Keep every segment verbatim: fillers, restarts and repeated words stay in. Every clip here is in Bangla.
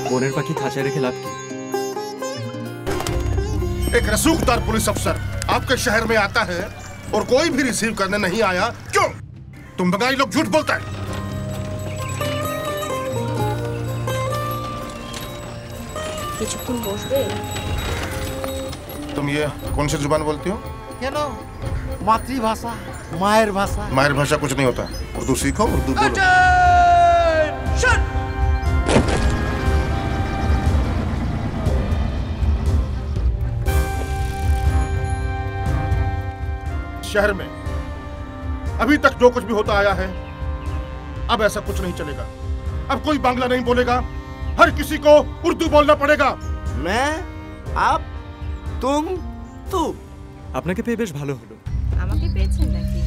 বনের পাখি খাঁচায় রেখে লাভ কি? एक रसूखदार पुलिस अफसर आपके शहर में आता है और कोई भी रिसीव करने नहीं आया, क्यों? तुम बंगाली लोग झूठ बोलते हैं। কিছুক্ষণ বসবে? तुम ये कौन सी जुबान बोलती हो? क्या नो? मातृभाषा, मायर भाषा। मायर भाषा कुछ नहीं होता, उर्दू सीखो, उर्दू बोलो। शहर में अभी तक जो कुछ भी होता आया है, अब ऐसा कुछ नहीं चलेगा। अब कोई बांग्ला नहीं बोलेगा, हर किसी को उर्दू बोलना पड़ेगा। मैं, आप, तुम, तू। আপনাকে পেয়ে বেশ ভালো হলো। আমাকে পেয়েছেন নাকি?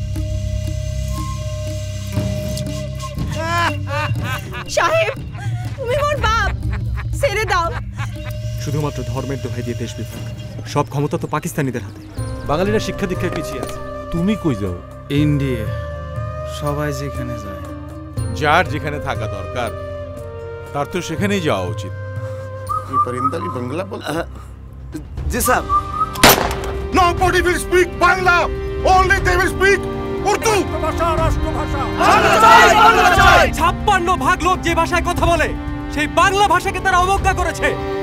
সাহেব, তুমি মোর বাপ, ছেড়ে দাও। শুধুমাত্র ধর্মের দোহাই দিয়ে দেশ বিভাগ, সব ক্ষমতা তো পাকিস্তানিদের হাতে। বাঙালিরা শিক্ষা দীক্ষায় পিছিয়ে আছে। তুমি কই যাও? ইন্ডিয়া। সবাই যেখানে যায়। যার যেখানে থাকা দরকার তার তো সেখানেই যাওয়া উচিত। ये परिंदा भी बंगला बोलता है? जी साहब। Nobody will speak Bangla. Only they will speak Urdu. ছাপ্পান্ন ভাগ লোক যে ভাষায় কথা বলে সেই বাংলা ভাষাকে তারা অবজ্ঞা করেছে।